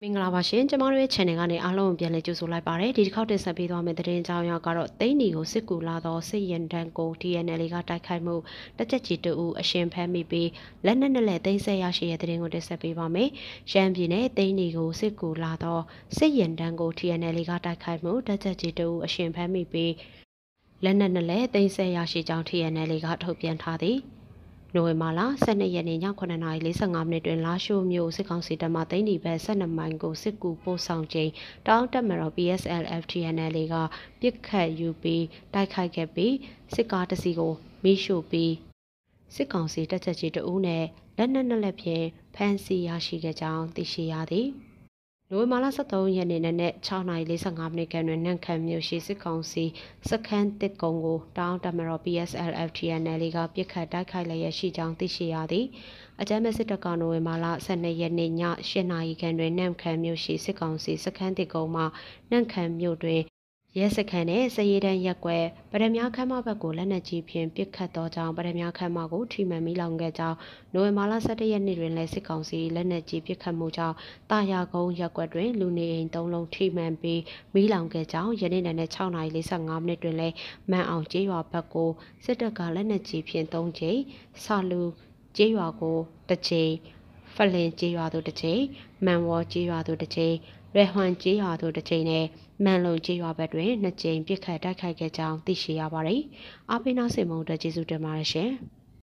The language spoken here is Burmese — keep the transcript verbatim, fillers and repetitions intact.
မင်္ဂလာပါရှင်ကျမတို့ရဲ့ channel ကနေအားလုံးကိုပြန်လည်ကြိုဆိုလိုက်ပါတယ်ဒီတစ်ခေါက်တင်ဆက်ပေးသွားမယ့်သတင်းအကြောင်းအရာကတော့သိန်းဒီကိုစစ်ကူလာသောစစ်ရင်တန်းကို T N L ကတိုက်ခိုက်မှုတက်ချက်ကြီးတူအရှင်ဖမ်းမိပြီးလက်နက်နဲ့လည်းသိမ်းဆည်းရရှိတဲ့သတင်းကိုတင်ဆက်ပေးပါမယ်ရှမ်းပြည်နယ်သိန်းဒီကိုစစ်ကူလာသောစစ်ရင်တန်းကို T N L ကတိုက်ခိုက်မှုတက်ချက်ကြီးတူအရှင်ဖမ်းမိပြီးလက်နက်နဲ့လည်းသိမ်းဆည်းရရှိကြောင်း T N L ကထုတ်ပြန်ထားသည်နိုဝင်ဘာလဆယ်နှစ်ရက်နေ့ညခုနှစ်နာရီလေးဆယ်ငါမိနစ်တွင်လာရှိုးမြို့စစ်ကောင်စီတပ်မှသိန်းဒီဘက်ဆယ်နှစ်မိုင်ကိုစစ်ကူပို့ဆောင်ချိန်တောင်တက်မတော် P S L F T N L ကပြစ်ခတ်ယူပြီးတိုက်ခိုက်ခဲ့ပြီးစစ်ကားတစ်စီးကိုမိရှို့ပြီးစစ်ကောင်စီတပ်ချက်ကြီးတအူးနဲ့လက်နက်နဲ့လက်ဖြင့်ဖမ်းဆီးရရှိခဲ့ကြောင်းသိရှိရသည်နိုဝင်ဘာလဆယ်သုံးရက်နေ့နဲ့ခြောက်နာရီလေးဆယ်ငါမိနစ်ခန့်တွင်နန့်ခမ်းမြို့ရှိစစ်ကောင်စီစခန်းတစ်ကုံကိုတောင်တမတော် P S L F T N L ကပြစ်ခတ်တိုက်ခိုက်လျက်ရှိကြောင်းသိရှိရသည်အကြမ်းဖက်စစ်တပ်ကနိုဝင်ဘာလဆယ်နှစ်ရက်နေ့ညရှစ်နာရီခန့်တွင်နန့်ခမ်းမြို့ရှိစစ်ကောင်စီစခန်းတစ်ကုံမှနန့်ခမ်းမြို့တွင်ရဲစခန်းနဲ့စရေတန်းရက်ွက်ပရမ ्या ခမ်းမဘက်ကိုလက်နက်ကြီးဖြင့်ပစ်ခတ်သောကြောင့်ပရမ ्या ခမ်းမကိုထိမှန်မိလောင်ခဲ့ကြောင်းနိုဝင်ဘာလဆယ်တစ်ရက်နေ့တွင်လည်းစစ်ကောင်စီလက်နက်ကြီးပစ်ခတ်မှုကြောင့်တာယာကုန်းရက်ွက်တွင်လူနေအိမ်သုံးလုံးထိမှန်ပြီးမိလောင်ခဲ့ကြောင်းယနေ့နဲ့ခြောက်နာရီလေးဆယ်ငါမိနစ်တွင်လည်းမန်အောင်ကျေးရွာဘက်ကိုစစ်တပ်ကလက်နက်ကြီးဖြင့်သုံးချိန်ဆာလူကျေးရွာကိုတစ်ချိန်ဖလင်ကျေးရွာသို့တစ်ချိန်မန်ဝေါ်ကျေးရွာသို့တစ်ချိန်ရဲဟွမ်ကျေးရွာသို့တစ်ချိန်နဲ့မန်လုံကျေးရွာဘက်တွင်နှစ်ကြိမ်ပြစ်ခတ်တိုက်ခိုက်ခဲ့ကြောင်းသိရှိရပါတယ်။အားပေးနားဆင်မှုအတွက်ကျေးဇူးတင်ပါတယ်ရှင်။